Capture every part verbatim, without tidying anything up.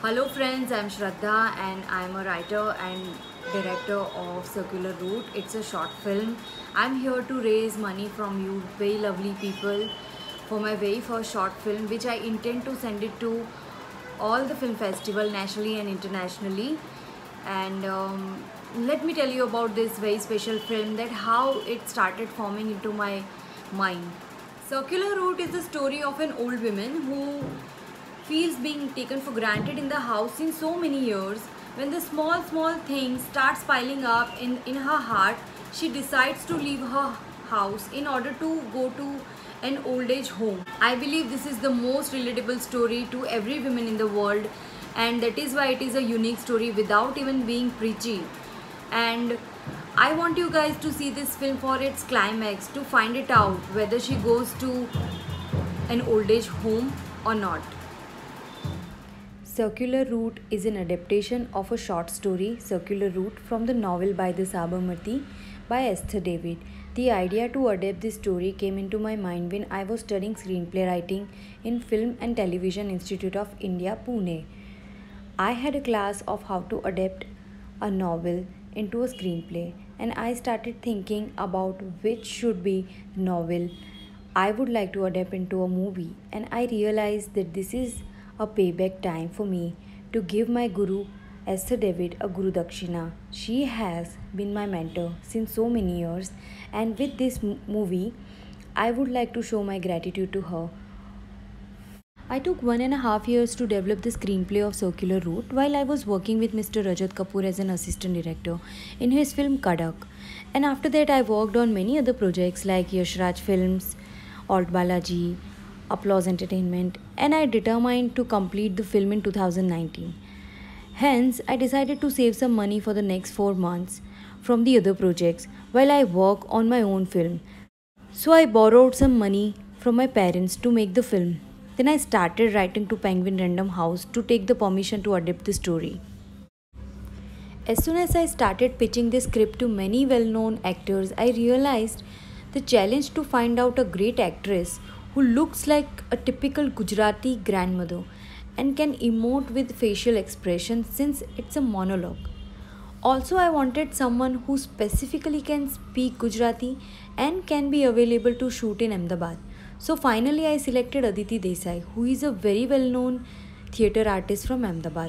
Hello friends, I'm Shraddha and I'm a writer and director of Circular Route. It's a short film. I'm here to raise money from you very lovely people for my very first short film, which I intend to send it to all the film festival nationally and internationally. And um, let me tell you about this very special film, that how it started forming into my mind. Circular Route is the story of an old woman who feels being taken for granted in the house in so many years. When the small small things starts piling up in, in her heart, she decides to leave her house in order to go to an old age home. I believe this is the most relatable story to every woman in the world, and that is why it is a unique story without even being preachy. And I want you guys to see this film for its climax, to find it out whether she goes to an old age home or not. Circular Route is an adaptation of a short story, Circular Route, from the novel By the Sabarmati by Esther David. The idea to adapt this story came into my mind when I was studying screenplay writing in Film and Television Institute of India, Pune. I had a class of how to adapt a novel into a screenplay, and I started thinking about which should be the novel I would like to adapt into a movie, and I realized that this is a payback time for me to give my guru Esther David a Guru Dakshina. She has been my mentor since so many years, and with this m- movie, I would like to show my gratitude to her. I took one and a half years to develop the screenplay of Circular Route while I was working with Mister Rajat Kapoor as an assistant director in his film Kadak. And after that, I worked on many other projects like Yash Raj Films, Alt Balaji, Applause Entertainment, and I determined to complete the film in two thousand nineteen. Hence, I decided to save some money for the next four months from the other projects while I work on my own film. So I borrowed some money from my parents to make the film. Then I started writing to Penguin Random House to take the permission to adapt the story. As soon as I started pitching this script to many well known actors, I realized the challenge to find out a great actress who looks like a typical Gujarati grandmother and can emote with facial expressions since it's a monologue. Also, I wanted someone who specifically can speak Gujarati and can be available to shoot in Ahmedabad. So finally, I selected Aditi Desai, who is a very well known theatre artist from Ahmedabad.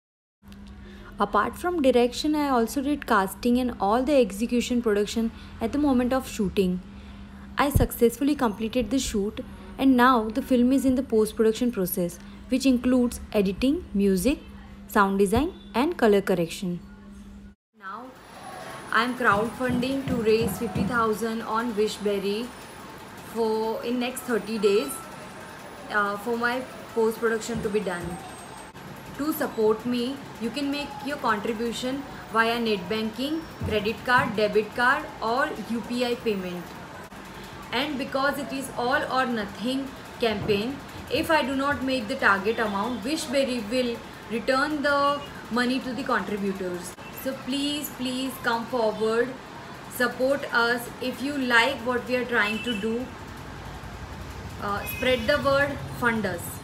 Apart from direction, I also did casting and all the execution production at the moment of shooting. I successfully completed the shoot, and now the film is in the post production process, which includes editing, music, sound design, and color correction. Now I am crowdfunding to raise fifty thousand on Wishberry for in next thirty days uh, for my post production to be done. To support me, you can make your contribution via net banking, credit card, debit card, or U P I payment. And because it is all or nothing campaign, if I do not make the target amount, Wishberry will return the money to the contributors. So please, please come forward, support us. If you like what we are trying to do, uh, spread the word, fund us.